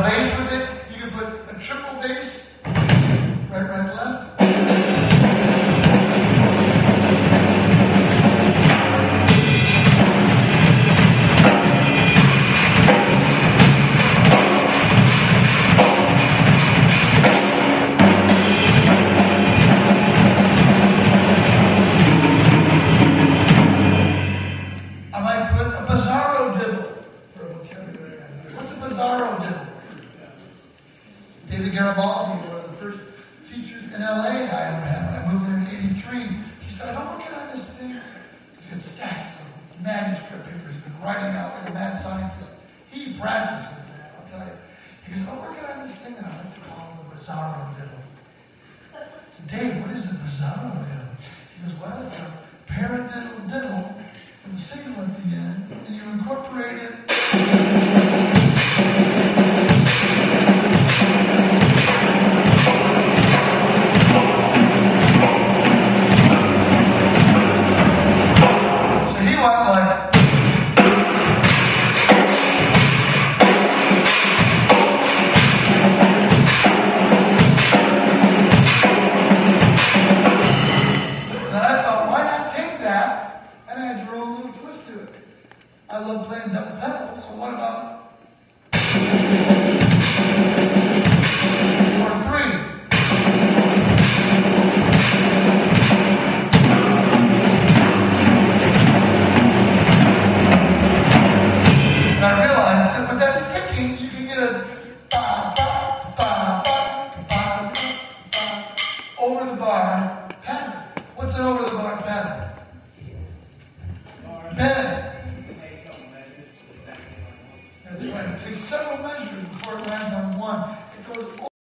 bass with it. You can put a triple bass, right, right, left. I might put a Bizarro diddle. What's a Bizarro diddle? David Garibaldi, one of the first teachers in LA I ever had when I moved there in '83. He said, I don't work on this thing. He's got stacks of manuscript papers. He's been writing out like a mad scientist. He practiced with that, I'll tell you. He goes, I'm working on this thing that I like to call the Bizarro diddle. I said, Dave, what is a Bizarro diddle? He goes, well, it's a paradiddle diddle with a signal at the end, and you incorporate it. So he went like, and I thought, why not take that and add your own little twist to it? I love playing double pedal, so what about or three? And I realized that with that sticking, you can get a ba, ba, ba, ba, ba, ba, over the bar pattern. What's an over the bar pattern? Bend. That's right. It takes several measures before it lands on one. It goes